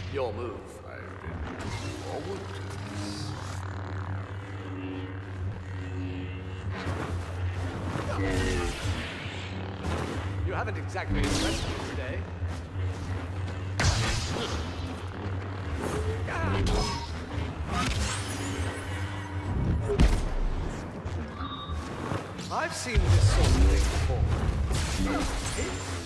Your move. I've been looking forward to this. You haven't exactly impressed me today. I've seen this sort of thing before.